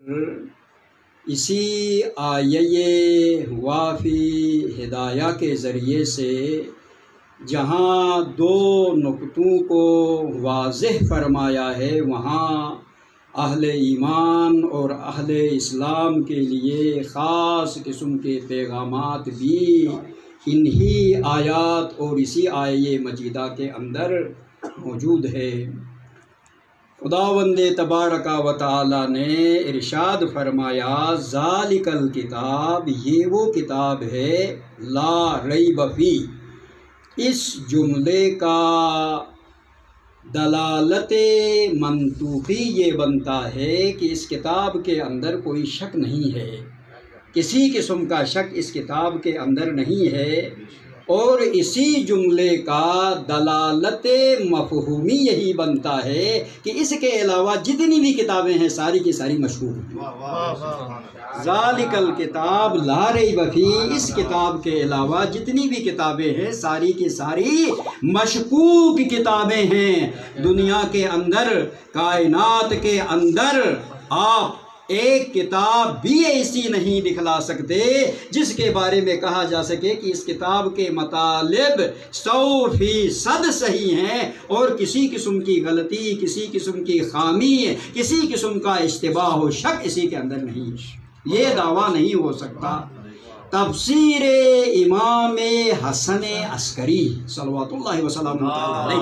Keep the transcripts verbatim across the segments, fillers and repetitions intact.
اسی آیے وافی ہدایہ کے ذریعے سے جہاں دو نقطوں کو واضح فرمایا ہے، وہاں اہل ایمان اور اہل اسلام کے لیے خاص قسم کے پیغامات بھی انہی آیات اور اسی آیے مجیدہ کے اندر موجود ہے۔ خداوند تبارک و تعالی نے ارشاد فرمایا، ذالک الکتاب، یہ وہ کتاب ہے، لا ریب فی، اس جملے کا دلالت منطوقی یہ بنتا ہے کہ اس کتاب کے اندر کوئی شک نہیں ہے، کسی قسم کا شک اس کتاب کے اندر نہیں ہے، اور اسی جملے کا دلالت مفہومی یہی بنتا ہے کہ اس کے علاوہ جتنی بھی کتابیں ہیں ساری کی ساری مشکوک ہیں۔ ذالک الکتاب لا ریب فی، اس کتاب کے علاوہ جتنی بھی کتابیں ہیں ساری کی ساری مشکوک کتابیں ہیں۔ دنیا کے اندر، کائنات کے اندر آپ ایک کتاب بھی ایسی نہیں دکھلا سکتے جس کے بارے میں کہا جا سکے کہ اس کتاب کے مطالب سو فیصد صحیح ہیں اور کسی قسم کی غلطی، کسی قسم کی خامی، کسی قسم کا اشتباہ و شک اسی کے اندر نہیں، یہ دعویٰ نہیں ہو سکتا۔ تفسیر امام حسن عسکری صلوات اللہ وسلم علیہ،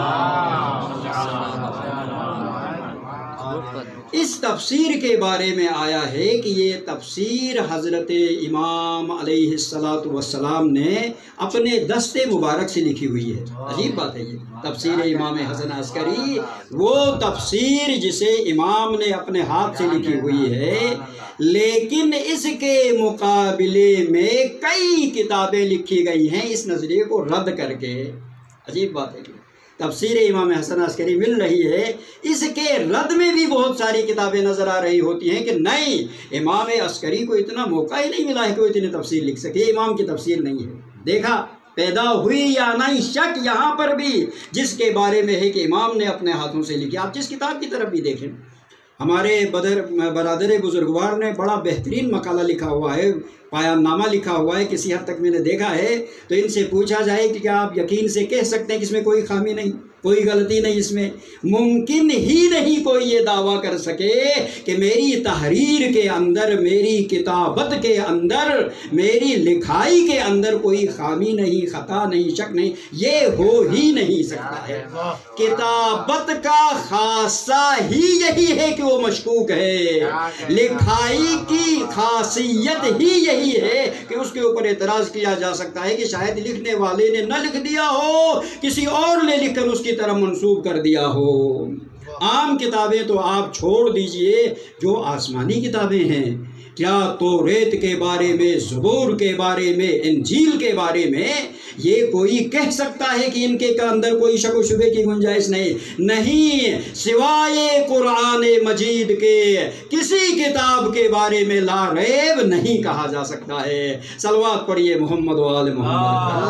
اس تفسیر کے بارے میں آیا ہے کہ یہ تفسیر حضرت امام علیہ الصلاۃ والسلام نے اپنے دست مبارک سے لکھی ہوئی ہے۔ عجیب بات ہے یہ تفسیر امام حسن عسکری، وہ تفسیر جسے امام نے اپنے ہاتھ سے لکھی ہوئی ہے، لیکن اس کے مقابلے میں کئی کتابیں لکھی گئی ہیں اس نظریے کو رد کر کے۔ عجیب بات ہے یہ تفسیر امام حسن عسکری مل رہی ہے، اس کے رد میں بھی بہت ساری کتابیں نظر آ رہی ہوتی ہیں کہ نہیں، امام عسکری کو اتنا موقع ہی نہیں ملا ہے کہ وہ اتنی تفسیر لکھ سکے، امام کی تفسیر نہیں ہے۔ دیکھا پیدا ہوئی یا نہیں شک یہاں پر بھی، جس کے بارے میں ہے کہ امام نے اپنے ہاتھوں سے لکھی۔ آپ جس کتاب کی طرف بھی دیکھیں، ہمارے بدر برادر بزرگوار نے بڑا بہترین مقالہ لکھا ہوا ہے، پایان نامہ لکھا ہوا ہے، کسی حد تک میں نے دیکھا ہے، تو ان سے پوچھا جائے کہ کیا آپ یقین سے کہہ سکتے ہیں کہ اس میں کوئی خامی نہیں، کوئی غلطی نہیں، اس میں ممکن ہی نہیں کوئی یہ دعویٰ کر سکے کہ میری تحریر کے اندر، میری کتابت کے اندر، میری لکھائی کے اندر کوئی خامی نہیں، خطا نہیں، شک نہیں، یہ ہو ہی نہیں سکتا ہے۔ کتابت کا خاصہ ہی یہی ہے کہ وہ مشکوک ہے، لکھائی کی خاصیت ہی یہی ہے کہ اس کے اوپر اعتراض کیا جا سکتا ہے کہ شاید لکھنے والے نے نہ لکھ دیا ہو، کسی اور نے لکھ کر اس کی طرف منسوب کر دیا ہو۔ عام کتابیں تو آپ چھوڑ دیجئے، جو آسمانی کتابیں ہیں، کیا توریت کے بارے میں، زبور کے بارے میں، انجیل کے بارے میں یہ کوئی کہہ سکتا ہے کہ ان کے اندر کوئی شک و شبہ کی گنجائش نہیں؟ نہیں، سوائے قرآن مجید کے کسی کتاب کے بارے میں لا ریب نہیں کہا جا سکتا ہے۔ صلوات پڑھیے محمد و آل محمد۔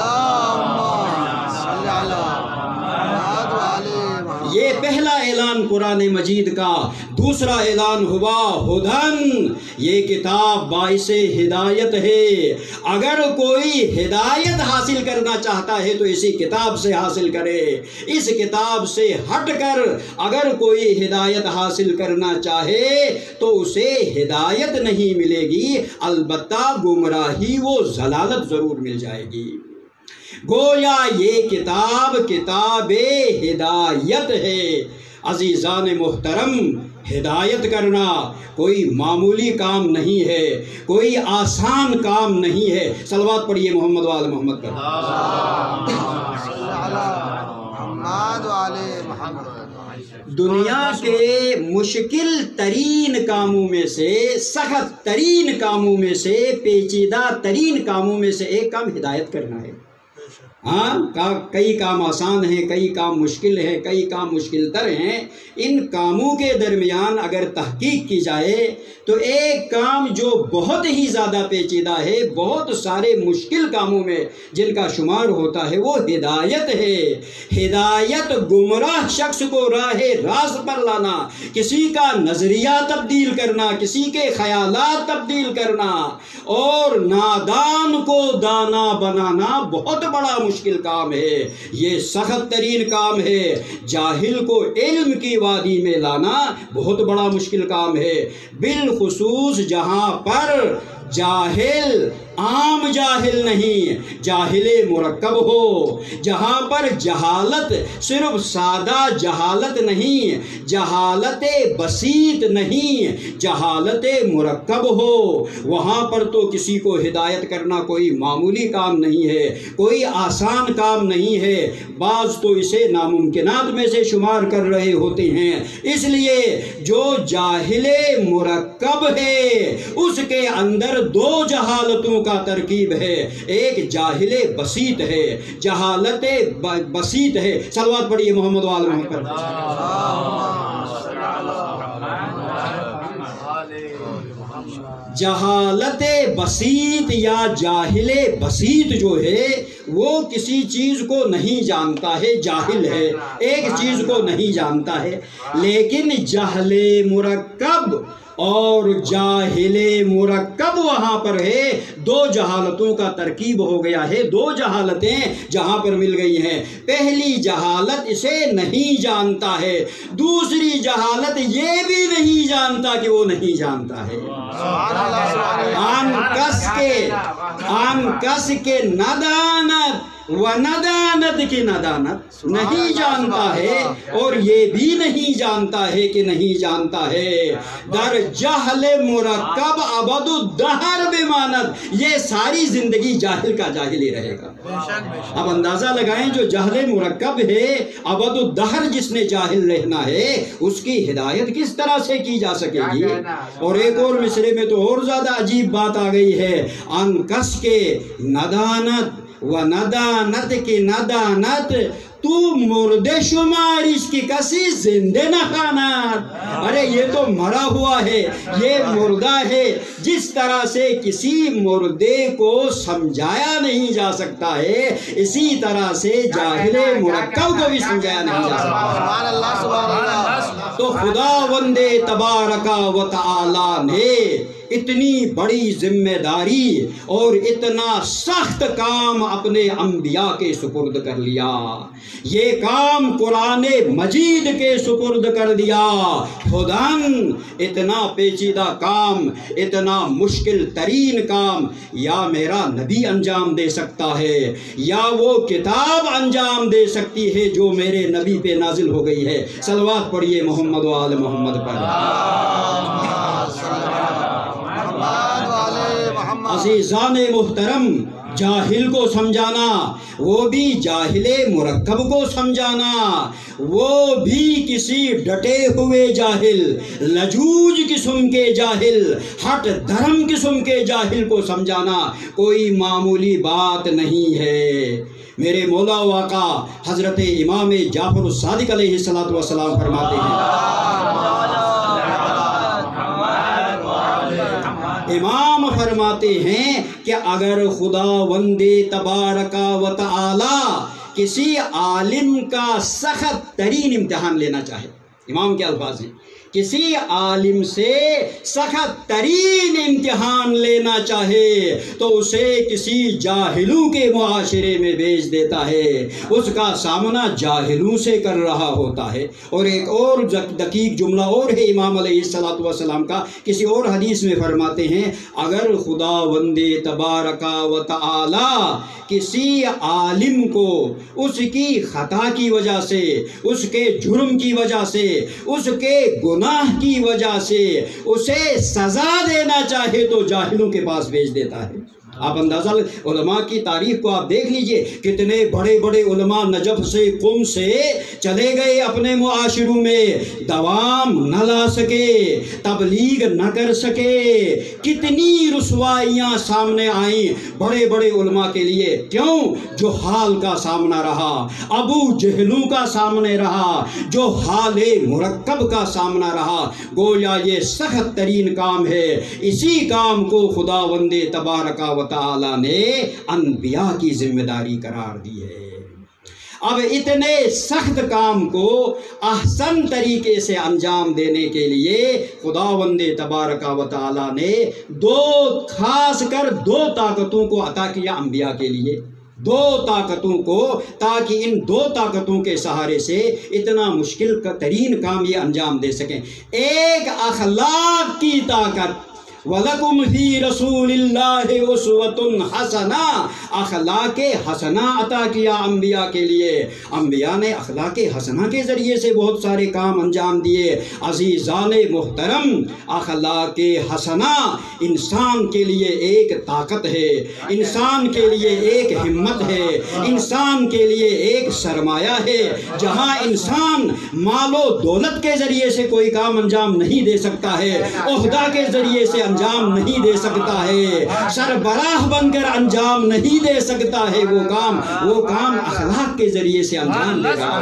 یہ پہلا اعلان قرآن مجید کا۔ دوسرا اعلان ہوا ہدن، یہ کتاب باعث ہدایت ہے، اگر کوئی ہدایت حاصل کرنا چاہتا ہے تو اسی کتاب سے حاصل کرے، اس کتاب سے ہٹ کر اگر کوئی ہدایت حاصل کرنا چاہے تو اسے ہدایت نہیں ملے گی، البتہ گمراہی و ضلالت ضرور مل جائے گی۔ گویا یہ کتاب کتاب ہدایت ہے۔ عزیزان محترم، ہدایت کرنا کوئی معمولی کام نہیں ہے، کوئی آسان کام نہیں ہے۔ صلوات پڑھیے محمد و آل محمد پر۔ دنیا کے مشکل ترین کاموں میں سے، سخت ترین کاموں میں سے، پیچیدہ ترین کاموں میں سے ایک کام ہدایت کرنا ہے۔ ہاں کا کئی کام آسان ہیں، کئی کام مشکل ہیں، کئی کام مشکل تر ہیں۔ ان کاموں کے درمیان اگر تحقیق کی جائے تو ایک کام جو بہت ہی زیادہ پیچیدہ ہے، بہت سارے مشکل کاموں میں جن کا شمار ہوتا ہے، وہ ہدایت ہے۔ ہدایت گمراہ شخص کو راہ راست پر لانا، کسی کا نظریہ تبدیل کرنا، کسی کے خیالات تبدیل کرنا، اور نادان کو دانا بنانا بہت بڑا مشکل کام ہے۔ یہ سخت ترین کام ہے۔ جاہل کو علم کی وادی میں لانا بہت بڑا مشکل کام ہے، بالخصوص جہاں پر جاہل عام جاہل نہیں، جاہل مرکب ہو، جہاں پر جہالت صرف سادہ جہالت نہیں، جہالت بسیط نہیں، جہالت مرکب ہو، وہاں پر تو کسی کو ہدایت کرنا کوئی معمولی کام نہیں ہے، کوئی آسان کام نہیں ہے۔ بعض تو اسے ناممکنات میں سے شمار کر رہے ہوتے ہیں۔ اس لیے جو جاہل مرکب ہے اس کے اندر دو جہالتوں کا ترکیب ہے، ایک جاہل بسیط ہے، جہالت بسیط ہے۔ صلوات پڑھیے محمد وآل محمد پر۔ جہالت بسیط یا جاہل بسیط جو ہے وہ کسی چیز کو نہیں جانتا ہے، جاہل ہے، ایک چیز کو نہیں جانتا ہے۔ لیکن جہل مرکب اور جاہل مرکب وہاں پر ہے، دو جہالتوں کا ترکیب ہو گیا ہے، دو جہالتیں جہاں پر مل گئی ہیں۔ پہلی جہالت اسے نہیں جانتا ہے، دوسری جہالت یہ بھی نہیں جانتا کہ وہ نہیں جانتا ہے۔ آن کس کے آن کس کے ندانت و ندانت کی ندانت نہیں جانتا ہے، اور یہ بھی نہیں جانتا ہے کہ نہیں جانتا ہے۔ در جہل مرکب ابد الدہر بمانت، یہ ساری زندگی جاہل کا جاہل ہی رہے گا۔ اب اندازہ لگائیں، جو جہل مرکب ہے، ابد الدہر جس نے جاہل رہنا ہے، اس کی ہدایت کس طرح سے کی جا سکے گی؟ اور ایک اور مصرے میں تو اور زیادہ عجیب بات آ گئی ہے، ان کس کے ندانت و ندانت کی ندانت تو مردے شمار اس کی کسی زندے نہ خانات۔ ارے یہ تو مرا ہوا ہے، یہ مردہ ہے، جس طرح سے کسی مردے کو سمجھایا نہیں جا سکتا ہے، اسی طرح سے جاہل مرکب کو بھی سمجھایا نہیں جا سکتا۔ تو خداوند تبارک و تعالی نے اتنی بڑی ذمہ داری اور اتنا سخت کام اپنے انبیاء کے سپرد کر لیا، یہ کام قرآن مجید کے سپرد کر دیا۔ خداً اتنا پیچیدہ کام، اتنا مشکل ترین کام یا میرا نبی انجام دے سکتا ہے، یا وہ کتاب انجام دے سکتی ہے جو میرے نبی پہ نازل ہو گئی ہے۔ صلوات پڑھیے محمد و آل محمد پر۔ عزیزان محترم، جاہل کو سمجھانا، وہ بھی جاہل مرکب کو سمجھانا، وہ بھی کسی ڈٹے ہوئے جاہل، لجوج قسم کے جاہل، ہٹ دھرم قسم کے جاہل کو سمجھانا کوئی معمولی بات نہیں ہے۔ میرے مولا و آقا حضرت امام جعفر الصادق علیہ الصلوۃ والسلام فرماتے ہیں، امام فرماتے ہیں کہ اگر خداوند تبارک و تعالی کسی عالم کا سخت ترین امتحان لینا چاہے، امام کے الفاظ ہیں، کسی عالم سے سخت ترین امتحان لینا چاہے تو اسے کسی جاہلوں کے معاشرے میں بھیج دیتا ہے، اس کا سامنا جاہلوں سے کر رہا ہوتا ہے۔ اور ایک اور دقیق جملہ اور ہے امام علیہ الصلوۃ والسلام کا، کسی اور حدیث میں فرماتے ہیں، اگر خداوند تبارک و تعالی کسی عالم کو اس کی خطا کی وجہ سے، اس کے جرم کی وجہ سے، اس کے گناہ کی وجہ سے اسے سزا دینا چاہے تو جاہلوں کے پاس بھیج دیتا ہے۔ آپ اندازہ علماء کی تاریخ کو آپ دیکھ لیجئے، کتنے بڑے بڑے علماء نجف سے قم سے چلے گئے، اپنے معاشروں میں دوام نہ لا سکے، تبلیغ نہ کر سکے، کتنی رسوائیاں سامنے آئیں بڑے بڑے علماء کے لیے۔ کیوں؟ جو حال کا سامنا رہا، ابو جہلوں کا سامنے رہا، جو حال مرکب کا سامنا رہا۔ گویا یہ سخت ترین کام ہے، اسی کام کو خداوند تبارک و تعالی نے انبیاء کی ذمہ داری قرار دی ہے۔ اب اتنے سخت کام کو احسن طریقے سے انجام دینے کے لیے خداوند تبارک و تعالی نے دو خاص کر دو طاقتوں کو عطا کیا انبیاء کے لیے، دو طاقتوں کو، تاکہ ان دو طاقتوں کے سہارے سے اتنا مشکل ترین کام یہ انجام دے سکیں۔ ایک اخلاق کی طاقت، وَلَكُمْ فِي رَسُولِ اللَّهِ أُسْوَةٌ حَسَنَةٌ، اخلاق حسنہ عطا کیا انبیاء کے لیے۔ انبیاء نے اخلاق حسنہ کے ذریعے سے بہت سارے کام انجام دیے۔ عزیزان محترم، اخلاق حسنہ انسان کے لیے ایک طاقت ہے، انسان کے لیے ایک ہمت ہے، انسان کے لیے ایک سرمایہ ہے۔ جہاں انسان مال و دولت کے ذریعے سے کوئی کام انجام نہیں دے سکتا ہے، عہدہ کے ذریعے سے انجام نہیں دے سکتا ہے، سربراہ بن کر انجام نہیں دے سکتا ہے، وہ کام وہ کام اخلاق کے ذریعے سے انجام دے گا۔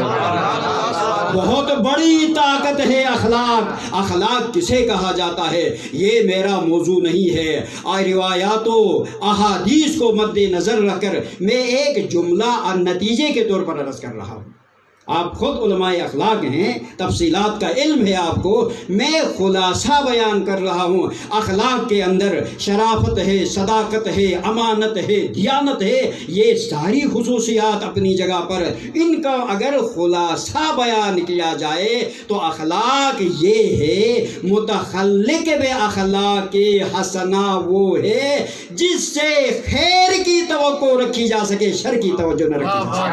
بہت بڑی طاقت ہے اخلاق۔ اخلاق کسے کہا جاتا ہے یہ میرا موضوع نہیں ہے، اور روایات و احادیث کو مد نظر رکھ کر میں ایک جملہ اور نتیجے کے طور پر عرض کر رہا ہوں۔ آپ خود علماء اخلاق ہیں، تفصیلات کا علم ہے آپ کو، میں خلاصہ بیان کر رہا ہوں۔ اخلاق کے اندر شرافت ہے، صداقت ہے، امانت ہے، دیانت ہے، یہ ساری خصوصیات اپنی جگہ پر، ان کا اگر خلاصہ بیان کیا جائے تو اخلاق یہ ہے، متخلق بے اخلاق حسنہ وہ ہے جس سے خیر کی توقع رکھی جا سکے، شر کی توجہ نہ رکھی جا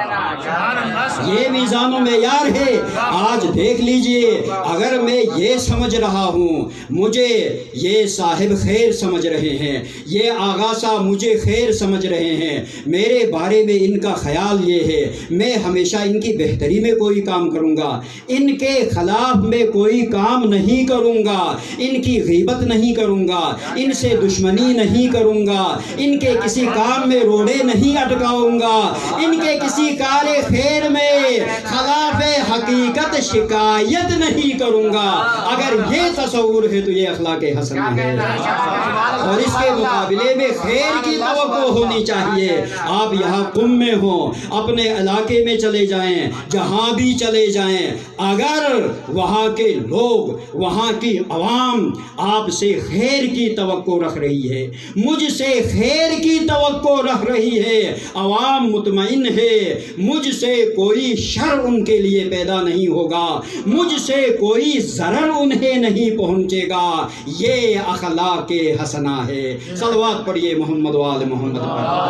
سکے۔ یہ میزان و معیار ہے۔ آج دیکھ لیجئے، اگر میں یہ سمجھ رہا ہوں مجھے یہ صاحب خیر سمجھ رہے ہیں، یہ آغا صاحب مجھے خیر سمجھ رہے ہیں، میرے بارے میں ان کا خیال یہ ہے، میں ہمیشہ ان کی بہتری میں کوئی کام کروں گا، ان کے خلاف میں کوئی کام نہیں کروں گا، ان کی غیبت نہیں کروں گا، ان سے دشمنی نہیں کروں گا، ان کے کسی کام میں روڑے نہیں اٹکاؤں گا، ان کے کسی کار خیر میں خلاف حقیقت شکایت نہیں کروں گا۔ اگر یہ تصور ہے تو یہ اخلاق حسنہ ہے، اور اس کے مقابلے میں خیر کی توقع ہونی چاہیے۔ آپ یہاں قم میں ہوں، اپنے علاقے میں چلے جائیں، جہاں بھی چلے جائیں، اگر وہاں کے لوگ، وہاں کی عوام آپ سے خیر کی توقع رکھ رہی ہے، مجھ سے خیر کی توقع رکھ رہی ہے، عوام مطمئن ہے، مجھ سے کوئی شر ان کے لیے پیدا نہیں ہوگا، مجھ سے کوئی ضرر انہیں نہیں پہنچے گا، یہ اخلاق حسنہ ہے۔ صلوات پڑھیے محمد و آل محمد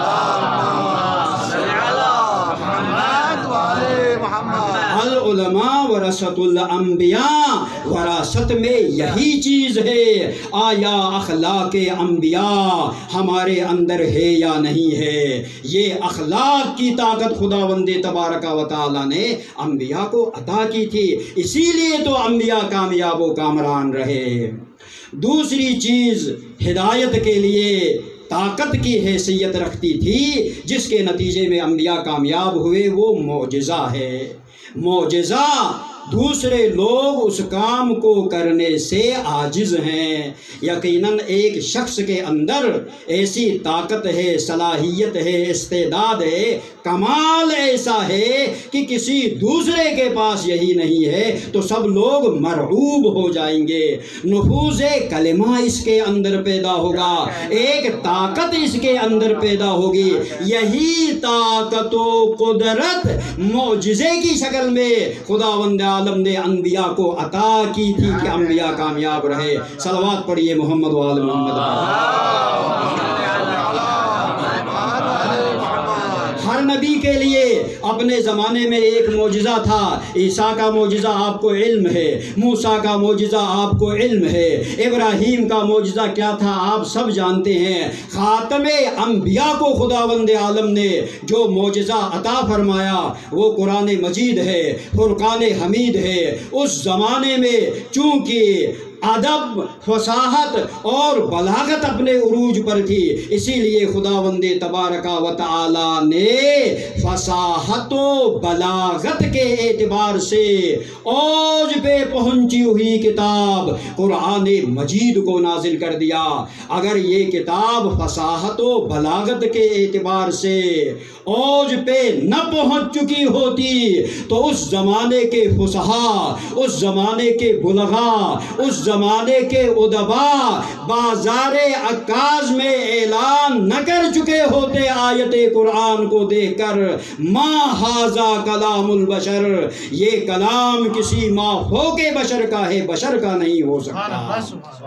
العلماء ورثۃ الانبیاء، وراثت میں یہی چیز ہے۔ آیا اخلاق انبیاء ہمارے اندر ہے یا نہیں ہے؟ یہ اخلاق کی طاقت خداوند تبارک و تعالی نے انبیاء کو عطا کی تھی، اسی لیے تو انبیاء کامیاب و کامران رہے۔ دوسری چیز ہدایت کے لیے طاقت کی حیثیت رکھتی تھی، جس کے نتیجے میں انبیاء کامیاب ہوئے، وہ معجزہ ہے۔ معجزہ دوسرے لوگ اس کام کو کرنے سے عاجز ہیں۔ یقیناً ایک شخص کے اندر ایسی طاقت ہے، صلاحیت ہے، استعداد ہے، کمال ایسا ہے کہ کسی دوسرے کے پاس یہی نہیں ہے تو سب لوگ مرعوب ہو جائیں گے۔ نفوذ کلمہ اس کے اندر پیدا ہوگا، ایک طاقت اس کے اندر پیدا ہوگی۔ یہی طاقت و قدرت معجزے کی شکل میں خداوند عالم نے انبیاء کو عطا کی تھی کہ انبیاء کامیاب رہے۔ صلوات پڑھیے محمد و آل محمد۔ ہر نبی کے لیے اپنے زمانے میں ایک معجزہ تھا، عیسیٰ کا معجزہ آپ کو علم ہے، موسیٰ کا معجزہ آپ کو علم ہے، ابراہیم کا معجزہ کیا تھا آپ سب جانتے ہیں۔ خاتم انبیاء کو خداوند عالم نے جو معجزہ عطا فرمایا وہ قرآن مجید ہے، فرقان حمید ہے۔ اس زمانے میں چونکہ ادب، فصاحت اور بلاغت اپنے عروج پر تھی، اسی لیے خداوند تبارک و تعالی نے فصاحت و بلاغت کے اعتبار سے اوج پہ پہنچی ہوئی کتاب قرآن مجید کو نازل کر دیا۔ اگر یہ کتاب فصاحت و بلاغت کے اعتبار سے اوج پہ نہ پہنچ چکی ہوتی تو اس زمانے کے فصحاء، اس زمانے کے بلغاء، اس زمانے کے ادباء بازار عکاظ میں اعلان نہ کر چکے ہوتے آیت قرآن کو دیکھ کر، ما ھذا کلام البشر، یہ کلام کسی مافوق بشر کا ہے، بشر کا نہیں ہو سکتا۔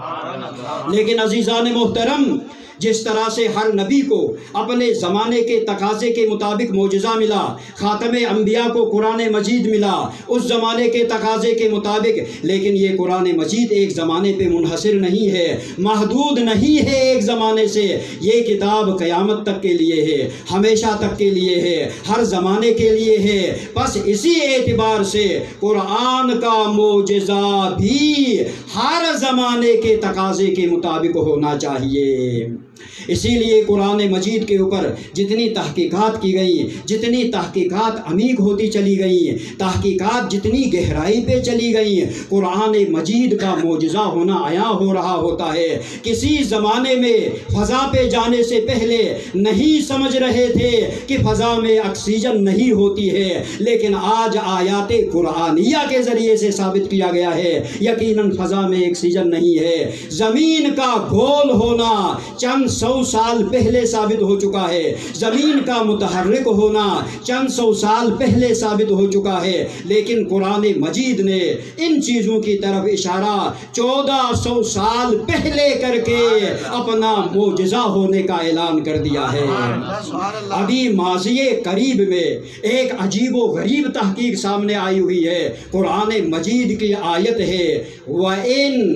لیکن عزیزان محترم، جس طرح سے ہر نبی کو اپنے زمانے کے تقاضے کے مطابق معجزہ ملا، خاتم انبیاء کو قرآن مجید ملا اس زمانے کے تقاضے کے مطابق، لیکن یہ قرآن مجید ایک زمانے پہ منحصر نہیں ہے، محدود نہیں ہے ایک زمانے سے، یہ کتاب قیامت تک کے لیے ہے، ہمیشہ تک کے لیے ہے، ہر زمانے کے لیے ہے۔ بس اسی اعتبار سے قرآن کا معجزہ بھی ہر زمانے کے تقاضے کے مطابق ہونا چاہیے۔ اسی لیے قرآن مجید کے اوپر جتنی تحقیقات کی گئی، جتنی تحقیقات عمیق ہوتی چلی گئی، تحقیقات جتنی گہرائی پہ چلی گئی، قرآن مجید کا معجزہ ہونا عیاں ہو رہا ہوتا ہے۔ کسی زمانے میں فضا پہ جانے سے پہلے نہیں سمجھ رہے تھے کہ فضا میں آکسیجن نہیں ہوتی ہے، لیکن آج آیات قرآنیہ کے ذریعے سے ثابت کیا گیا ہے یقیناً فضا میں آکسیجن نہیں ہے۔ زمین کا گول ہونا چند سو سال پہلے ثابت ہو چکا ہے، زمین کا متحرک ہونا چند سو سال پہلے ثابت ہو چکا ہے، لیکن قرآن مجید نے ان چیزوں کی طرف اشارہ چودہ سو سال پہلے کر کے اپنا معجزہ ہونے کا اعلان کر دیا ہے۔ ابھی ماضی قریب میں ایک عجیب و غریب تحقیق سامنے آئی ہوئی ہے، قرآن مجید کی آیت ہے وَإِن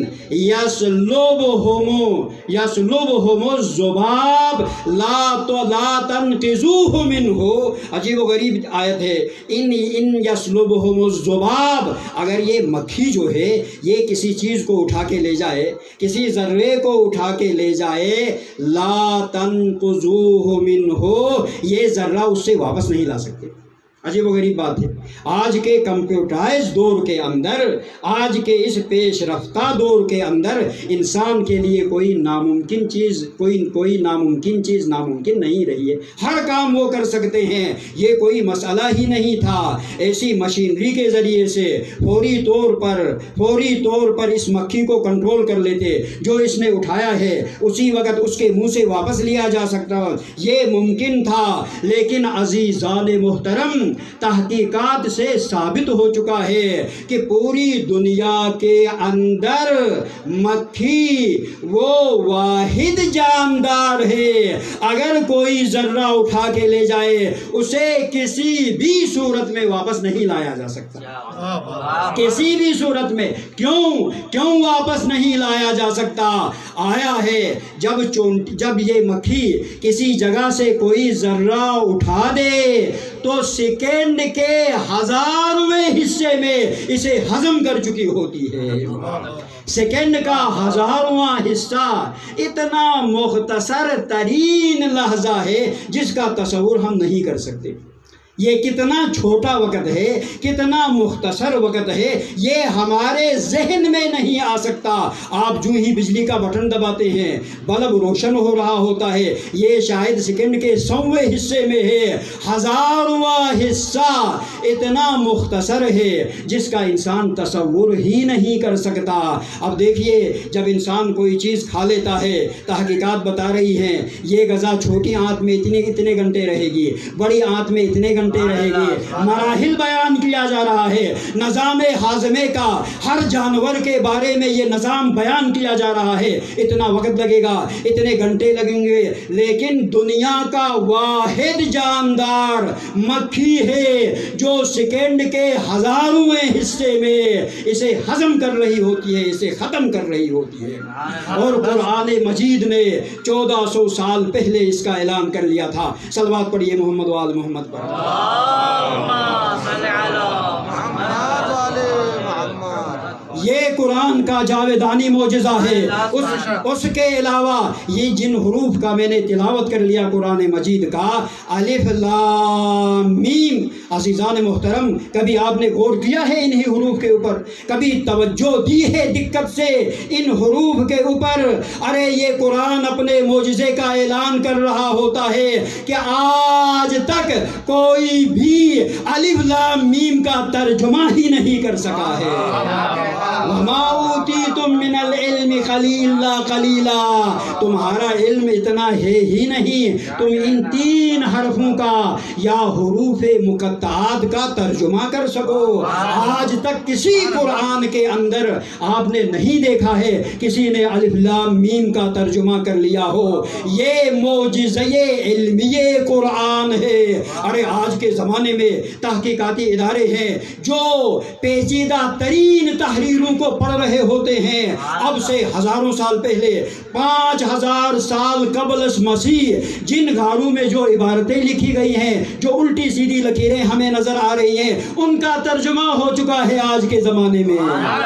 يَسْلُبْهُمُ يَسْلُبْهُمُ الذُّبَابُ لَا لَا تَنْقِذُوهُ مِنْهُ، عجیب و غریب آیت ہے۔ ان ان يَسْلُبْهُمُ الذُّبَابُ، اگر یہ مکھی جو ہے یہ کسی چیز کو اٹھا کے لے جائے، کسی ذرے کو اٹھا کے لے جائے، لا تنقذوه منه، یہ ذرہ اس سے واپس نہیں لا سکتے۔ عجیب و غریب بات ہے۔ آج کے کمپیوٹرائز دور کے اندر، آج کے اس پیش رفتہ دور کے اندر انسان کے لیے کوئی ناممکن چیز کوئی کوئی ناممکن چیز ناممکن نہیں رہی ہے، ہر کام وہ کر سکتے ہیں، یہ کوئی مسئلہ ہی نہیں تھا۔ ایسی مشینری کے ذریعے سے فوری طور پر فوری طور پر اس مکھی کو کنٹرول کر لیتے، جو اس نے اٹھایا ہے اسی وقت اس کے منہ سے واپس لیا جا سکتا، یہ ممکن تھا۔ لیکن عزیزان محترم، تحقیقات سے ثابت ہو چکا ہے کہ پوری دنیا کے اندر مکھی وہ واحد جاندار ہے، اگر کوئی ذرہ اٹھا کے لے جائے اسے کسی بھی صورت میں واپس نہیں لایا جا سکتا، کسی بھی صورت میں۔ کیوں کیوں واپس نہیں لایا جا سکتا؟ آیا ہے جب چونٹ جب یہ مکھی کسی جگہ سے کوئی ذرہ اٹھا دے تو سیکنڈ کے ہزارویں حصے میں اسے ہضم کر چکی ہوتی ہے۔ سیکنڈ کا ہزارواں حصہ اتنا مختصر ترین لحظہ ہے جس کا تصور ہم نہیں کر سکتے۔ یہ کتنا چھوٹا وقت ہے، کتنا مختصر وقت ہے، یہ ہمارے ذہن میں نہیں آ سکتا۔ آپ جو ہی بجلی کا بٹن دباتے ہیں بلب روشن ہو رہا ہوتا ہے، یہ شاید سیکنڈ کے سویں حصے میں ہے، ہزارواں حصہ اتنا مختصر ہے جس کا انسان تصور ہی نہیں کر سکتا۔ اب دیکھیے جب انسان کوئی چیز کھا لیتا ہے، تحقیقات بتا رہی ہیں یہ غذا چھوٹی آنت میں اتنے اتنے گھنٹے رہے گی، بڑی آنت میں اتنے گھنٹے بنتے رہے گی. مراحل بیان کیا جا رہا ہے. نظام ہاضمے کا ہر جانور کے بارے میں یہ نظام بیان کیا جا رہا ہے. اتنا وقت لگے گا, اتنے گھنٹے لگیں گے, لیکن دنیا کا واحد جاندار مکھی ہے جو سیکنڈ کے ہزارویں حصے میں اسے ہضم کر رہی ہوتی ہے, اسے ختم کر رہی ہوتی ہے. اور قرآن مجید نے چودہ سو سال پہلے اس کا اعلان کر لیا تھا. صلوات پڑھیے محمد و آل محمد پر. یہ قرآن کا جاویدانی معجزہ ہے. اس, اس کے علاوہ یہ جن حروف کا میں نے تلاوت کر لیا قرآن مجید کا, الف لام میم, عزیزان محترم کبھی آپ نے غور کیا ہے انہی حروف کے اوپر؟ کبھی توجہ دی ہے دقت سے ان حروف کے اوپر؟ ارے یہ قرآن اپنے معجزے کا اعلان کر رہا ہوتا ہے کہ آج تک کوئی بھی الف لام میم کا ترجمہ ہی نہیں کر سکا ہے. وَمَا أُوتِيتُم مِّنَ الْعِلْمِ قَلِيلًا قَلِيلًا, تمہارا علم اتنا ہے ہی نہیں تم ان تین حرفوں کا یا حروف مقطعات کا ترجمہ کر سکو. آج تک کسی قرآن کے اندر آپ نے نہیں دیکھا ہے کسی نے الف لام میم کا ترجمہ کر لیا ہو. یہ معجزہ علمیہ قرآن ہے. ارے آج کے زمانے میں تحقیقاتی ادارے ہیں جو پیچیدہ ترین تحریروں کو پڑھ رہے ہوتے ہیں. اب سے ہزاروں سال پہلے, پانچ ہزار سال قبل از مسیح جن گھاروں میں جو عبارتیں لکھی گئی ہیں, جو الٹی سیدھی لکیریں ہمیں نظر آ رہی ہیں, ان کا ترجمہ ہو چکا ہے آج کے زمانے میں.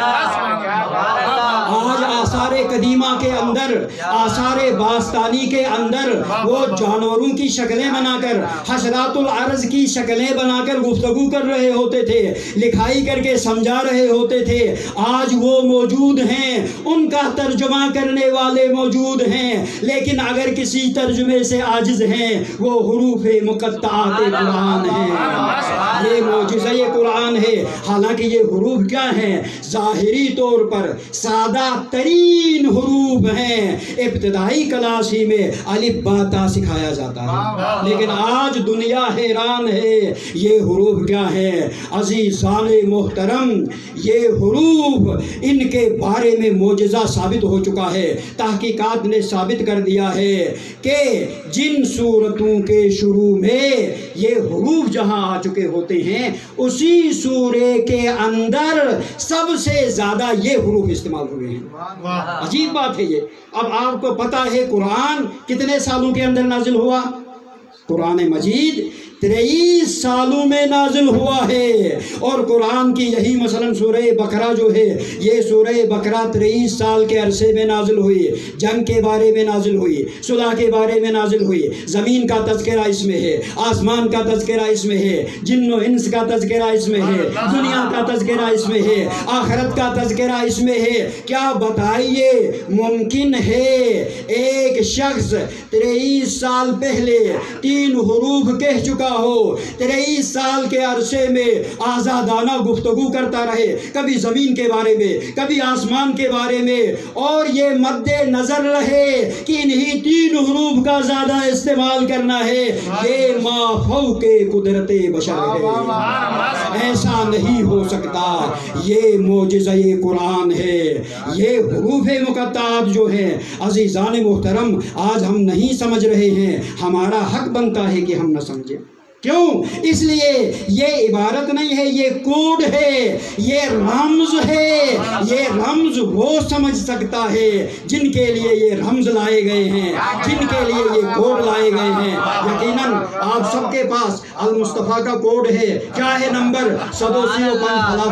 آج آثار قدیمہ کے اندر, آثار باستانی کے اندر وہ جانوروں کی شکلیں بنا کر, حشرات الارض کی شکلیں بنا کر گفتگو کر رہے ہوتے تھے, لکھائی کر کے سمجھا رہے ہوتے تھے. آج وہ موجود ہیں, ان کا ترجمہ کرنے والے موجود ہیں, لیکن اگر کسی ترجمے سے عاجز ہیں وہ حروف مقطعات قرآن ہیں. یہ معجزہ یہ قرآن ہے. حالانکہ یہ حروف کیا ہیں؟ ظاہری طور پر سادہ ترین حروف ہیں. ابتدائی کلاس ہی میں الف با تا سکھایا جاتا ہے, لیکن آج دنیا حیران ہے یہ حروف کیا ہے. عزیزان محترم, یہ حروف ان کے بارے میں معجزہ ثابت ہو چکا ہے. تحقیقات نے ثابت کر دیا ہے کہ جن سورتوں کے شروع میں یہ حروف جہاں آ چکے ہوتے ہیں, اسی سورے کے اندر سب سے زیادہ یہ حروف استعمال ہوئے ہیں. عجیب بات ہے یہ. اب آپ کو پتا ہے قرآن کتنے سالوں کے اندر نازل ہوا؟ قرآن مجید تیئیس سالوں میں نازل ہوا ہے. اور قرآن کی یہی مثلا سورہ بقرہ جو ہے, یہ سورہ بقرہ تیئیس سال کے عرصے میں نازل ہوئی. جنگ کے بارے میں نازل ہوئی, صلح کے بارے میں نازل ہوئی. زمین کا تذکرہ اس میں ہے, آسمان کا تذکرہ اس میں ہے, جن و انس کا تذکرہ اس میں ہے, دنیا کا تذکرہ اس میں ہے, آخرت کا تذکرہ اس میں ہے. کیا بتائیے ممکن ہے ایک شخص تیئیس سال پہلے تین حروف کہہ چکا ہو, تیئیس سال کے عرصے میں آزادانہ گفتگو کرتا رہے, کبھی زمین کے بارے میں, کبھی آسمان کے بارے میں, اور یہ مد نظر رہے کہ انہی تین حروف کا زیادہ استعمال کرنا ہے. یہ ما فوق قدرت بشر ہے, ایسا نہیں ہو سکتا. یہ معجزہ قرآن ہے. یہ حروف مقطعات جو ہیں عزیزان محترم آج ہم نہیں سمجھ رہے ہیں. ہمارا حق بنتا ہے کہ ہم نہ سمجھیں. کیوں؟ اس لیے یہ عبارت نہیں ہے, یہ کوڈ ہے, یہ رمز ہے. یہ رمز وہ سمجھ سکتا ہے جن کے لیے یہ رمز لائے گئے ہیں, جن کے لیے یہ کوڈ لائے گئے ہیں. یقیناً آپ سب کے پاس المصطفیٰ کا کوڈ ہے. کیا ہے نمبر؟ سدو سی و پنج فلا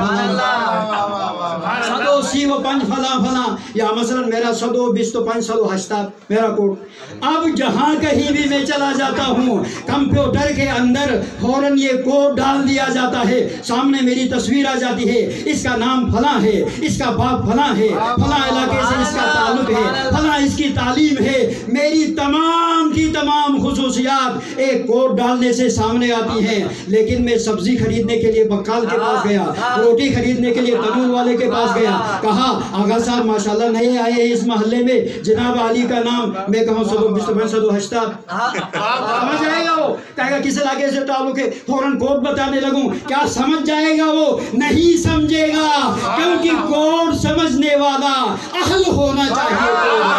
فلا, سدو سی و پنج فلا فلا, یا مثلا میرا سدو بیس تو پنج سدو ہشتا میرا کوڈ. اب جہاں کہیں بھی میں چلا جاتا ہوں, کمپیوٹر کے اندر فوراً یہ کوڈ ڈال دیا جاتا ہے, سامنے میری تصویر آ جاتی ہے, اس کا نام فلاں ہے, اس کا باپ فلاں ہے, فلاں علاقے سے اس کا تعلق ہے, فلاں اس کی تعلیم ہے. میری تمام کی تمام خصوصیات ایک کوٹ ڈالنے سے سامنے آتی ہیں. لیکن میں سبزی خریدنے کے لیے بقال کے پاس گیا, روٹی خریدنے کے لیے تنور والے کے پاس گیا, کہا آغا صاحب ماشاءاللہ نئے آئے ہیں اس محلے میں, جناب علی کا نام, میں کہوں سدو بسطمین سدو ہشتا, سمجھ جائے گا وہ, کہے گا کس علاقے سے تعلق ہے, فوراً کوٹ بتانے لگوں, کیا سمجھ جائے گا وہ؟ نہیں سمجھے گا, کیونکہ کوٹ سمجھنے والا اہل ہونا چاہیے.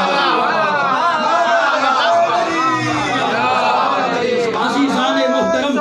عزیزان محترم,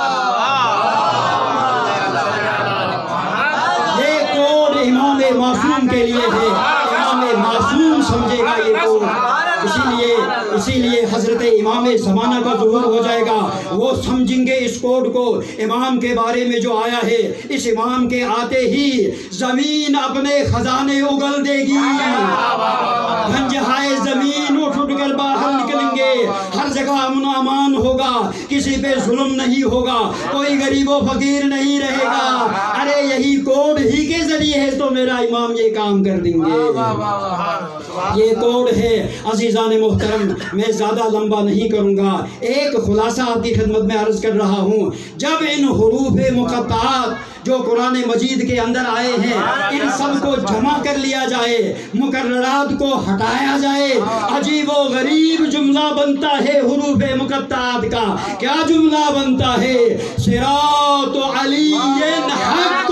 یہ کوڈ امام معصوم کے لیے ہے, امام معصوم سمجھے گا یہ کوڈ. اسی لیے اسی لیے حضرت امام زمانہ کا ظہور ہو جائے گا, وہ سمجھیں گے اس کوڈ کو. امام کے بارے میں جو آیا ہے, اس امام کے آتے ہی زمین اپنے خزانے اگل دے گی, گھنجہائے زمین اٹھ اٹھ کر باہر نکلیں گے, ہر جگہ امن و امان ہوگا, کسی پہ ظلم نہیں ہوگا, کوئی غریب و فقیر نہیں رہے گا. ارے یہی کوڈ ہی کے ذریعے ہے تو میرا امام یہ کام کر دیں گے. یہ کوڈ ہے. عزیزان محترم, میں زیادہ لمبا نہیں کروں گا, ایک خلاصہ آپ کی خدمت میں عرض کر رہا ہوں. جب ان حروف مقطعات جو قرآن مجید کے اندر آئے ہیں, ان سب کو جمع کر لیا جائے, مقررات کو ہٹایا جائے, عجیب و غریب جملہ بنتا ہے حروف مقطعات کا. کیا جملہ بنتا ہے؟ صراط علی حق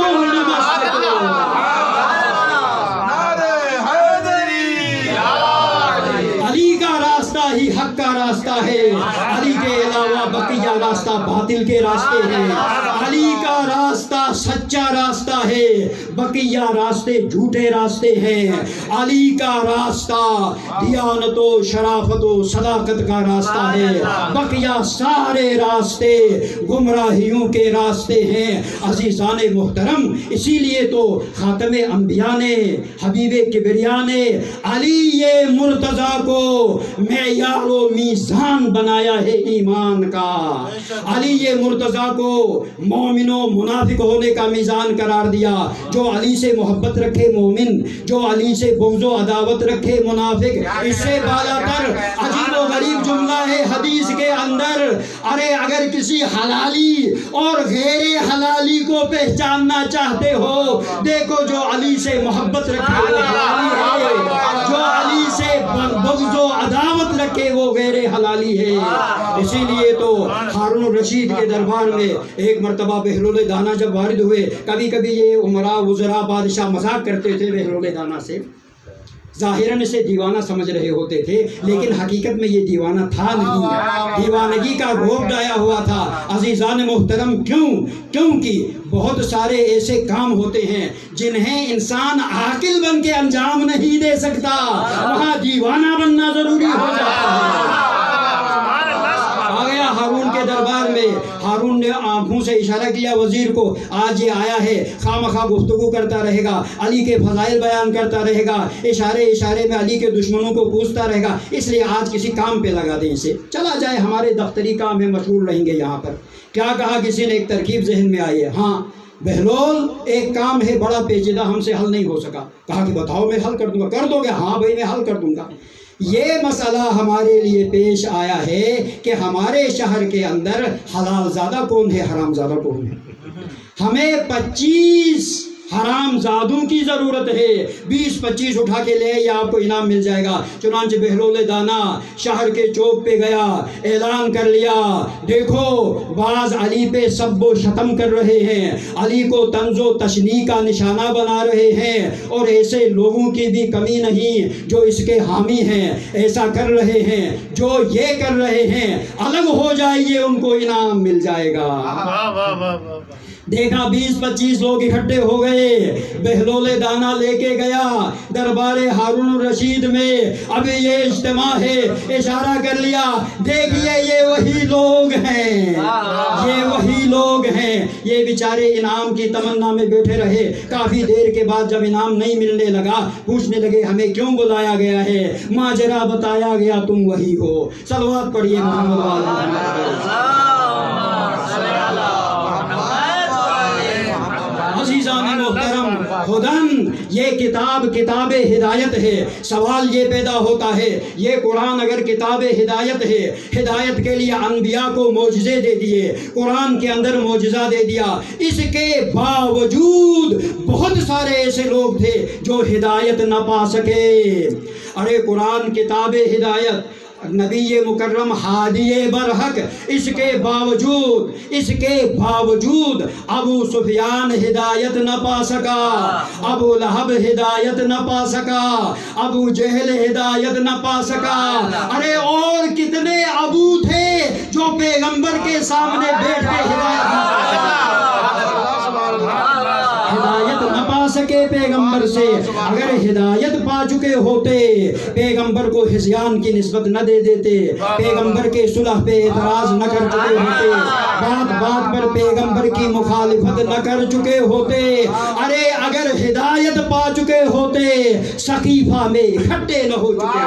ہی حق کا راستہ ہے, علی کے علاوہ بقیہ راستہ باطل کے راستے ہیں. علی کا راستہ سچا راستہ ہے, بقیہ راستے جھوٹے راستے ہیں. علی کا راستہ دیانت و شرافت و صداقت کا راستہ ہے, بقیہ سارے راستے گمراہیوں کے راستے ہیں. عزیزان محترم, اسی لیے تو خاتم انبیاء نے, حبیب کبریا نے علی مرتضیٰ کو معیار و میزان بنایا ہے ایمان کا. علی مرتضیٰ کو مومن و منافق ہونے کا میزان قرار دیا. جو علی سے محبت رکھے مومن, جو علی سے بغض و عداوت رکھے منافق. اس سے بالا تر عجیب و غریب جملہ ہے حدیث کے اندر, ارے اگر کسی حلالی اور غیر حلالی کو پہچاننا چاہتے ہو, دیکھو جو علی سے محبت رکھے وہ حلالی ہے, جو علی سے بغض و عداوت رکھے وہ غیر حلالی ہے. اسی لیے تو ہارون الرشید کے دربار میں ایک مرتبہ بہلول دانا جب وارد ہوئے, کبھی کبھی یہ عمراء وزراء بادشاہ مذاق کرتے تھے بہلول دانا سے, ظاہراً اسے دیوانہ سمجھ رہے ہوتے تھے, لیکن حقیقت میں یہ دیوانہ تھا نہیں, دیوانگی کا روپ ڈایا ہوا تھا. عزیزان محترم, کیوں؟ کیونکہ بہت سارے ایسے کام ہوتے ہیں جنہیں انسان عاقل بن کے انجام نہیں دے سکتا, وہاں دیوانہ بننا ضروری ہو جاتا ہے. آ گیا ہارون کے دربار میں, ہارون نے آنکھوں سے اشارہ کیا وزیر کو, آج یہ آیا ہے خواہ مخواہ گفتگو کرتا رہے گا, علی کے فضائل بیان کرتا رہے گا, اشارے اشارے میں علی کے دشمنوں کو پوچھتا رہے گا, اس لیے آج کسی کام پہ لگا دیں اسے, چلا جائے ہمارے دفتری کام میں مشغول رہیں گے یہاں پر. کیا کہا کسی نے, ایک ترکیب ذہن میں آئی ہے, ہاں بہلول ایک کام ہے بڑا پیچیدہ, ہم سے حل نہیں ہو سکا. کہا کہ بتاؤ میں حل کر دوں گا. کر دو گے؟ ہاں بھائی میں حل کر دوں گا. یہ مسئلہ ہمارے لیے پیش آیا ہے کہ ہمارے شہر کے اندر حلال زادہ کون ہے, حرام زادہ کون ہے. ہمیں پچیس حرام زادوں کی ضرورت ہے, بیس پچیس اٹھا کے لے یا آپ کو انعام مل جائے گا. چنانچہ بہلول دانا شہر کے چوک پہ گیا, اعلان کر لیا, دیکھو بعض علی پہ سب و شتم کر رہے ہیں, علی کو طنز و تشنیع کا نشانہ بنا رہے ہیں, اور ایسے لوگوں کی بھی کمی نہیں جو اس کے حامی ہیں, ایسا کر رہے ہیں, جو یہ کر رہے ہیں الگ ہو جائیے, ان کو انعام مل جائے گا. دیکھا بیس پچیس لوگ اکٹھے ہو گئے, بہلول دانا لے کے گیا دربار ہارون الرشید میں. اب یہ اجتماع ہے, اشارہ کر لیا, دیکھیے یہ وہی لوگ ہیں, یہ وہی لوگ ہیں. یہ بیچارے انعام کی تمنا میں بیٹھے رہے. کافی دیر کے بعد جب انعام نہیں ملنے لگا, پوچھنے لگے ہمیں کیوں بلایا گیا ہے. ماجرا بتایا گیا, تم وہی ہو. صلوات پڑھیے محمد وعلی. عزیزان محترم, ہدن، یہ کتاب کتاب ہدایت ہے۔ سوال یہ پیدا ہوتا ہے، یہ قرآن اگر کتاب ہدایت ہے، ہدایت کے لیے انبیاء کو معجزے دے دیے، قرآن کے اندر معجزہ دے دیا، اس کے باوجود بہت سارے ایسے لوگ تھے جو ہدایت نہ پا سکے۔ ارے قرآن کتاب ہدایت، نبی مکرم ہادی برحق، اس کے باوجود اس کے باوجود ابو سفیان ہدایت نہ پا سکا، ابو لہب ہدایت نہ پا سکا، ابو جہل ہدایت نہ پا سکا۔ ارے اور کتنے ابو تھے جو پیغمبر کے سامنے بیٹھ کے ہدایت نہ پا سکا، ہدایت نہ پا سکے پیغمبر سے۔ اگر ہدایت پا چکے ہوتے پیغمبر کو ہذیان کی نسبت نہ دے دیتے، پیغمبر کے صلح پہ اعتراض نہ کر چکے ہوتے، بات بات پر پیغمبر کی مخالفت نہ کر چکے ہوتے، ارے اگر ہدایت پا چکے ہوتے سقیفہ میں اکٹھے نہ ہو چکے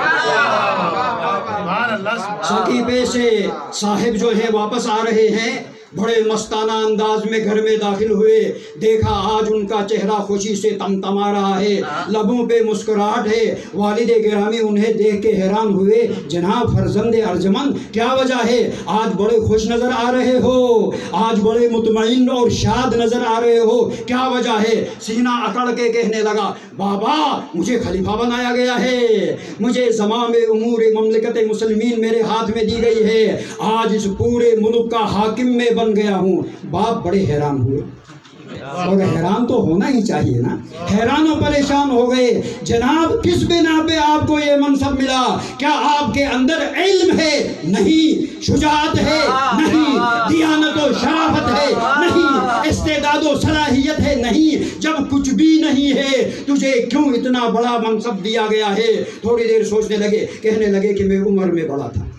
ہوتے۔ سقیفے سے صاحب جو ہے واپس آ رہے ہیں، بڑے مستانہ انداز میں گھر میں داخل ہوئے، دیکھا آج ان کا چہرہ خوشی سے تمتما رہا ہے، لبوں پہ مسکراہٹ ہے۔ والد گرامی انہیں دیکھ کے حیران ہوئے، جناب فرزند ارجمند کیا وجہ ہے؟ آج بڑے خوش نظر آ رہے ہو، آج بڑے مطمئن اور شاد نظر آ رہے ہو، کیا وجہ ہے؟ سینہ اکڑ کے کہنے لگا، بابا مجھے خلیفہ بنایا گیا ہے، مجھے زمام امور مملکت مسلمین میرے ہاتھ میں دی گئی ہے، آج اس پورے ملک کا حاکم میں بن گیا ہوں۔ باپ بڑے حیران ہوئے، اور حیران تو ہونا ہی چاہیے نا، حیران و پریشان ہو گئے۔ جناب کس بنا پہ آپ کو یہ منصب ملا؟ کیا آپ کے اندر علم ہے؟ نہیں۔ شجاعت ہے؟ نہیں۔ دیانت و شرافت ہے؟ نہیں۔ استعداد و صلاحیت ہے؟ نہیں۔ جب کچھ بھی نہیں ہے تجھے کیوں اتنا بڑا منصب دیا گیا ہے؟ تھوڑی دیر سوچنے لگے، کہنے لگے کہ میں عمر میں بڑا تھا،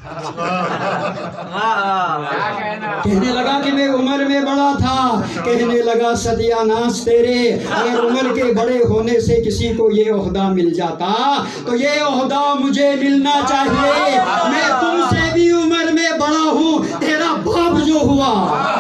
کہنے لگا کہ میں عمر میں بڑا تھا، کہنے لگا ستیہ ناس تیرے، اگر عمر کے بڑے ہونے سے کسی کو یہ عہدہ مل جاتا تو یہ عہدہ مجھے ملنا چاہیے۔ میں تم سے بھی عمر میں بڑا ہوں، تیرا باپ جو ہوا۔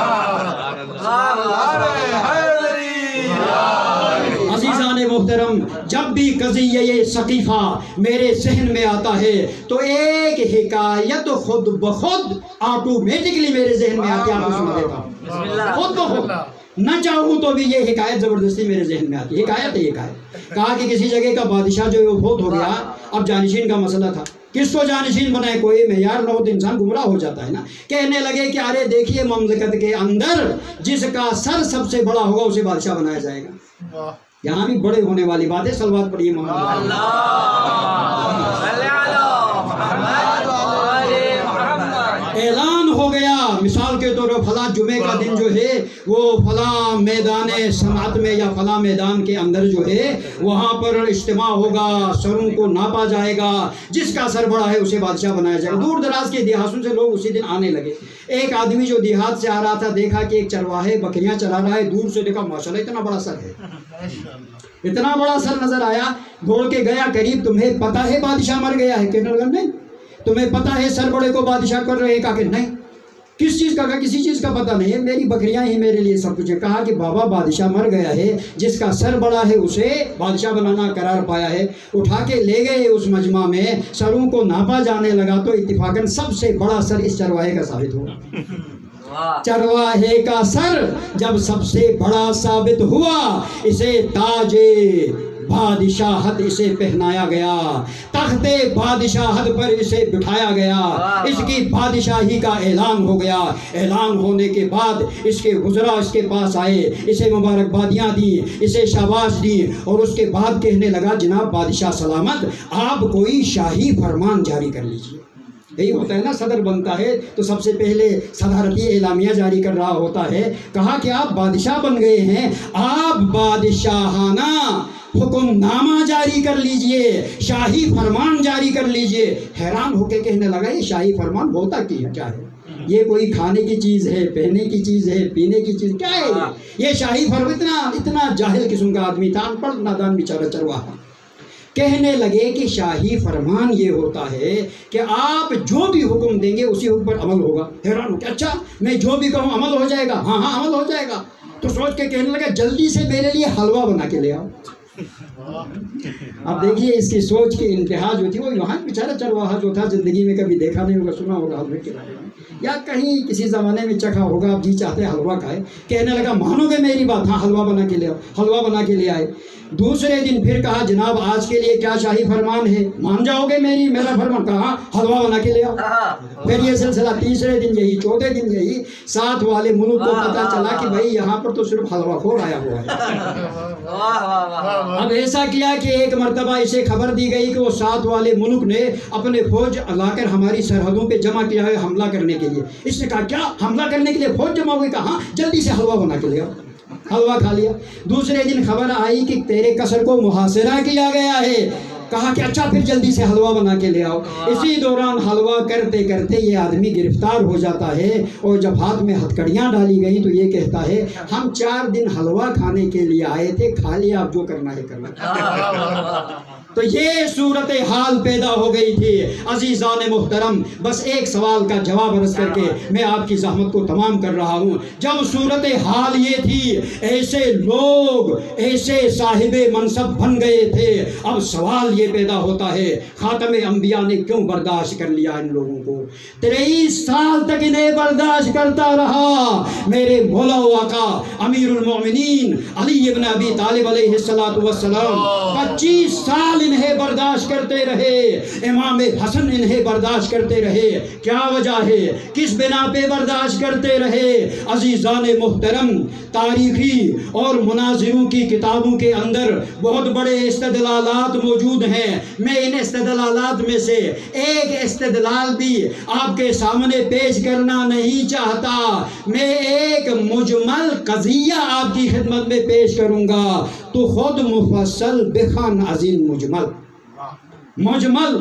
عزیزان محترم، جب بھی قضیہ یہ سقیفہ میرے ذہن میں آتا ہے تو ایک حکایت خود بخود آٹومیٹکلی میرے ذہن میں آتی ہے، آپ کو سنا دیتا ہوں، خود بخود نہ چاہوں تو بھی یہ حکایت زبردستی میرے ذہن میں آتی ہے۔ حکایت ہے، حکایت کہا کہ کسی جگہ کا بادشاہ جو ہے وہ فوت ہو گیا، اب جانشین کا مسئلہ تھا، کس کو جانشین بنائے؟ کوئی معیار نہ ہو تو انسان گمراہ ہو جاتا ہے نا۔ کہنے لگے کہ ارے دیکھیے مملکت کے اندر جس کا سر سب سے بڑا ہوگا اسے بادشاہ بنایا جائے گا۔ یہاں بھی بڑے ہونے والی بات ہے، صلوات پڑھیے محمد۔ اعلان ہو گیا، مثال کے طور پر فلاں جمعے کا دن جو ہے وہ فلاں میدان صنعت میں یا فلاں میدان کے اندر جو ہے وہاں پر اجتماع ہوگا، سروں کو ناپا جائے گا، جس کا سر بڑا ہے اسے بادشاہ بنایا جائے گا۔ دور دراز کے دیہاتوں سے لوگ اسی دن آنے لگے۔ ایک آدمی جو دیہات سے آ رہا تھا دیکھا کہ ایک چرواہے بکریاں چلا رہا ہے، دور سے دیکھا ماشاءاللہ اتنا بڑا سر ہے، اتنا بڑا سر نظر آیا، دوڑ کے گیا قریب، تمہیں پتہ ہے بادشاہ مر گیا ہے؟ کہنے لگا نہیں۔ تمہیں پتہ ہے سر بڑے کو بادشاہ کر رہے ہیں؟ کہا کہ نہیں۔ کس چیز کا؟ کسی چیز کا پتہ نہیں ہے، میری بکریاں ہی میرے لیے سب کچھ ہے۔ کہا کہ بابا بادشاہ مر گیا ہے، جس کا سر بڑا ہے اسے بادشاہ بنانا قرار پایا ہے۔ اٹھا کے لے گئے اس مجمع میں، سروں کو ناپا جانے لگا تو اتفاقاً سب سے بڑا سر اس چرواہے کا ثابت ہوا۔ چرواہے کا سر جب سب سے بڑا ثابت ہوا، اسے تاج بادشاہت اسے پہنایا گیا، تخت بادشاہت پر اسے بٹھایا گیا، اس کی بادشاہی کا اعلان ہو گیا۔ اعلان ہونے کے بعد اس کے وزراء اس کے پاس آئے، اسے مبارکبادیاں دی، اسے شاباش دی، اور اس کے بعد کہنے لگا جناب بادشاہ سلامت، آپ کوئی شاہی فرمان جاری کر لیجیے۔ یہی ہوتا ہے نا، صدر بنتا ہے تو سب سے پہلے صدارتی اعلامیہ جاری کر رہا ہوتا ہے۔ کہا کہ آپ بادشاہ بن گئے ہیں، آپ بادشاہانہ حکم نامہ جاری کر لیجئے، شاہی فرمان جاری کر لیجئے۔ حیران ہو کے کہنے لگا یہ شاہی فرمان ہوتا کیا ہے؟ یہ کوئی کھانے کی چیز ہے، پہننے کی چیز ہے، پینے کی چیز کیا ہے یہ شاہی فرمان؟ اتنا اتنا جاہل قسم کا آدمی تھا، ان پڑھ نادان بیچارہ چرواہا۔ کہنے لگے کہ شاہی فرمان یہ ہوتا ہے کہ آپ جو بھی حکم دیں گے اسی حکم پر عمل ہوگا۔ حیران ہو کہ اچھا میں جو بھی کہوں عمل ہو جائے گا؟ ہاں ہاں عمل ہو جائے گا۔ تو سوچ کے کہنے لگا جلدی سے میرے لیے حلوہ بنا کے لے آؤ۔ اب دیکھیے اس کی سوچ کی انتہا جو تھی، وہ وہاں بیچارہ چرواہا جو تھا زندگی میں کبھی دیکھا نہیں ہوگا، سنا ہوگا حلوے کے بارے میں، یا کہیں کسی زمانے میں چکھا ہوگا، اب جی چاہتے حلوہ کھائے، کہنے لگا مانو گے میری بات؟ ہاں حلوہ بنا کے لے آؤ۔ حلوہ بنا کے لے آئے۔ دوسرے دن پھر کہا جناب آج کے لیے کیا شاہی فرمان ہے، مان جاؤ گے میری میرا فرمان؟ کہا حلوہ بنا کے لے آؤ۔ پھر یہ سلسلہ تیسرے دن یہی، چوتھے دن یہی۔ ساتھ والے ملک کو پتہ چلا کہ بھائی یہاں پر تو صرف حلوہ خور آیا ہوا ہے۔ اب ایسا کیا کہ ایک مرتبہ اسے خبر دی گئی کہ وہ ساتھ والے ملک نے اپنے فوج لا کر ہماری سرحدوں پہ جمع کیا ہے حملہ کرنے کے لیے۔ اس نے کہا کیا حملہ کرنے کے لیے فوج جمع ہوئی؟ کہا ہاں جلدی سے حلوہ بنا کے لے آؤ۔ حلوہ کھا لیا۔ دوسرے دن خبر آئی کہ تیرے قصر کو محاصرہ کیا گیا ہے۔ کہا کہ اچھا پھر جلدی سے حلوہ بنا کے لے آؤ۔ اسی دوران حلوہ کرتے کرتے یہ آدمی گرفتار ہو جاتا ہے، اور جب ہاتھ میں ہتھکڑیاں ڈالی گئیں تو یہ کہتا ہے ہم چار دن حلوہ کھانے کے لیے آئے تھے، کھا لیا، اب جو کرنا ہے کرنا۔ تو یہ صورت حال پیدا ہو گئی تھی۔ عزیزان محترم، بس ایک سوال کا جواب عرض کر کے میں آپ کی زحمت کو تمام کر رہا ہوں۔ جب صورت حال یہ تھی، ایسے لوگ ایسے صاحب منصب بن گئے تھے، اب سوال یہ پیدا ہوتا ہے خاتم انبیاء نے کیوں برداشت کر لیا ان لوگوں کو؟ تیئیس سال تک انہیں برداشت کرتا رہا۔ میرے مولا و آقا امیر المومنین علی ابن ابی طالب علیہ السلام پچیس سال انہیں برداشت کرتے رہے، امام حسن انہیں برداشت کرتے رہے۔ کیا وجہ ہے؟ کس بنا پہ برداشت کرتے رہے؟ عزیزان محترم، تاریخی اور مناظروں کی کتابوں کے اندر بہت بڑے استدلالات موجود ہیں۔ میں ان استدلالات میں سے ایک استدلال بھی آپ کے سامنے پیش کرنا نہیں چاہتا، میں ایک مجمل قضیہ آپ کی خدمت میں پیش کروں گا، تو خود مفصل بخان عظیم مجمل مجمل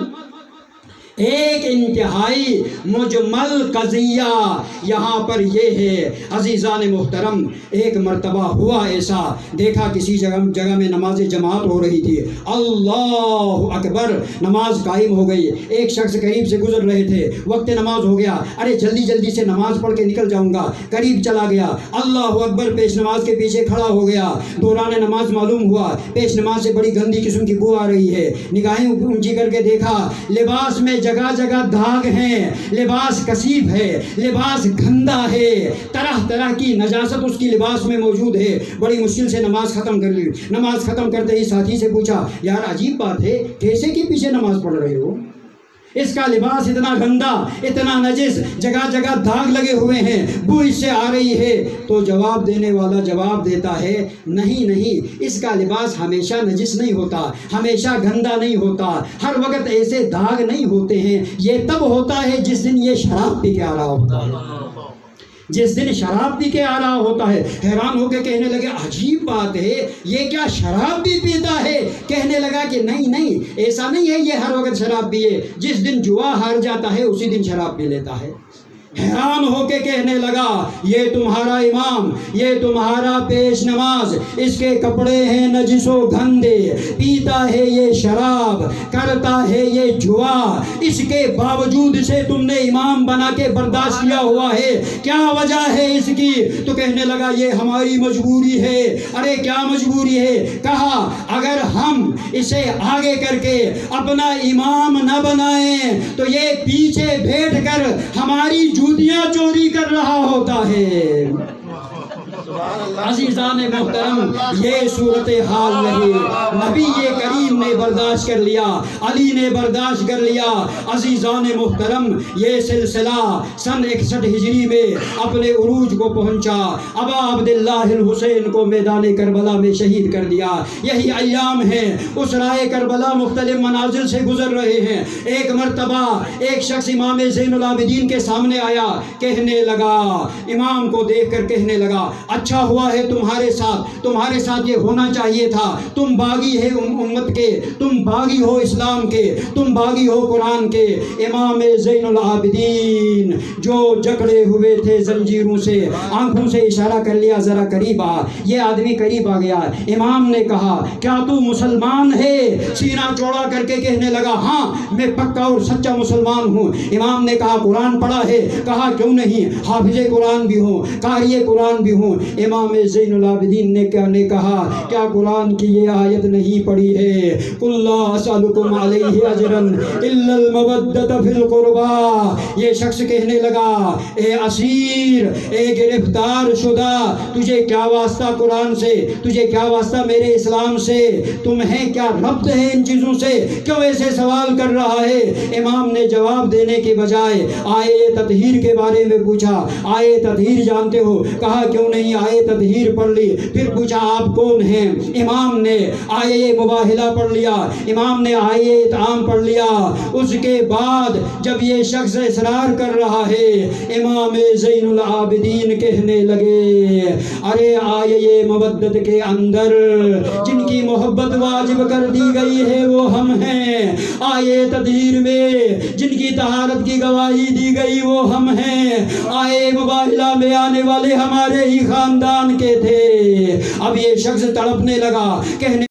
ایک انتہائی مجمل قضیہ یہاں پر یہ ہے۔ عزیزان محترم، ایک مرتبہ ہوا ایسا، دیکھا کسی جگہ جگہ میں نماز جماعت ہو رہی تھی، اللہ اکبر، نماز قائم ہو گئی، ایک شخص قریب سے گزر رہے تھے، وقت نماز ہو گیا، ارے جلدی جلدی سے نماز پڑھ کے نکل جاؤں گا، قریب چلا گیا، اللہ اکبر، پیش نماز کے پیچھے کھڑا ہو گیا، دوران نماز معلوم ہوا پیش نماز سے بڑی گندی قسم کی بو آ رہی ہے، نگاہیں اونچی کر کے دیکھا، لباس میں جگہ جگہ داغ ہیں، لباس کثیف ہے، لباس گندا ہے، طرح طرح کی نجاست اس کی لباس میں موجود ہے۔ بڑی مشکل سے نماز ختم کر لی۔ نماز ختم کرتے ہی ساتھی سے پوچھا یار عجیب بات ہے، کیسے کی پیچھے نماز پڑھ رہے ہو؟ اس کا لباس اتنا گندا، اتنا نجس، جگہ جگہ داغ لگے ہوئے ہیں، بو اس سے آ رہی ہے۔ تو جواب دینے والا جواب دیتا ہے نہیں نہیں، اس کا لباس ہمیشہ نجس نہیں ہوتا، ہمیشہ گندا نہیں ہوتا، ہر وقت ایسے داغ نہیں ہوتے ہیں، یہ تب ہوتا ہے جس دن یہ شراب پی کے آ رہا ہوتا ہے، جس دن شراب پی کے آ رہا ہوتا ہے۔ حیران ہو کے کہنے لگے عجیب بات ہے، یہ کیا شراب بھی پیتا ہے؟ کہنے لگا کہ نہیں نہیں، ایسا نہیں ہے یہ ہر وقت شراب پیے، جس دن جوا ہار جاتا ہے اسی دن شراب پی لیتا ہے۔ حیران ہو کے کہنے لگا یہ تمہارا امام، یہ تمہارا پیش نماز، اس کے کپڑے ہیں نجس و گندے، پیتا ہے یہ شراب، کرتا ہے یہ جوا، اس کے باوجود سے تم نے امام بنا کے برداشت کیا ہوا ہے، کیا وجہ ہے اس کی؟ تو کہنے لگا یہ ہماری مجبوری ہے۔ ارے کیا مجبوری ہے؟ کہا اگر ہم اسے آگے کر کے اپنا امام نہ بنائیں تو یہ پیچھے بیٹھ کر ہماری جوتیاں چوری کر رہا ہوتا ہے۔ عزیزان محترم، یہ صورتحال نہیں، نبی کریم نے برداشت کر لیا، علی نے برداشت کر لیا۔ عزیزان محترم، یہ سلسلہ سن اکسٹھ ہجری میں اپنے عروج کو پہنچا۔ ابا عبداللہ الحسین کو میدان کربلا میں شہید کر دیا۔ یہی ایام ہیں، اس رائے کربلا مختلف منازل سے گزر رہے ہیں۔ ایک مرتبہ ایک شخص امام زین العابدین کے سامنے آیا، کہنے لگا، امام کو دیکھ کر کہنے لگا اچھا ہوا ہے تمہارے ساتھ، تمہارے ساتھ یہ ہونا چاہیے تھا، تم باغی ہے امت کے، تم باغی ہو اسلام کے، تم باغی ہو قرآن کے۔ امام زین العابدین جو جکڑے ہوئے تھے زنجیروں سے، آنکھوں سے اشارہ کر لیا ذرا قریب آ۔ یہ آدمی قریب آ گیا۔ امام نے کہا کیا تو مسلمان ہے؟ سینہ چوڑا کر کے کہنے لگا ہاں میں پکا اور سچا مسلمان ہوں۔ امام نے کہا قرآن پڑھا ہے؟ کہا کیوں نہیں، حافظ قرآن بھی ہوں، قاری قرآن بھی ہوں۔ امام زین العابدین نے کیا نے کہا کیا قرآن کی یہ آیت نہیں پڑھی ہے قل لا اسألکم علیہ اجرا الا المودۃ فی القربا. یہ شخص کہنے لگا اے اسیر اے گرفتار شدہ تجھے کیا واسطہ قرآن سے, تجھے کیا واسطہ میرے اسلام سے, تمہیں کیا ربط ہے ان چیزوں سے, کیوں ایسے سوال کر رہا ہے؟ امام نے جواب دینے کے بجائے آئے تطہیر کے بارے میں پوچھا. آئے تطہیر جانتے ہو؟ کہا کیوں نہیں, آئے تطہیر پڑھ لی. پھر پوچھا آپ کون ہیں؟ امام نے آئے مباہلہ پڑھ لیا, امام نے آئے اطعام پڑھ لیا. اس کے بعد جب یہ شخص اصرار کر رہا ہے امام زین العابدین کہنے لگے ارے آئے مودت کے اندر جن کی محبت واجب کر دی گئی ہے وہ ہم ہیں, آئے تطہیر میں جن کی طہارت کی گواہی دی گئی وہ ہم ہیں, آئے مباہلہ میں آنے والے ہمارے ہی خاندان کے تھے. اب یہ شخص تڑپنے لگا, کہنے